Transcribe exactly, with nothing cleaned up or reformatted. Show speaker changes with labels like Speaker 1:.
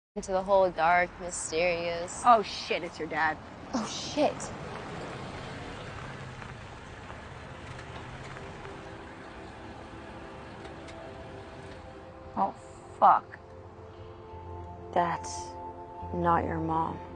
Speaker 1: into the whole dark, mysterious.
Speaker 2: Oh shit, it's your dad.
Speaker 1: Oh shit.
Speaker 2: Oh fuck.
Speaker 3: That's not your mom.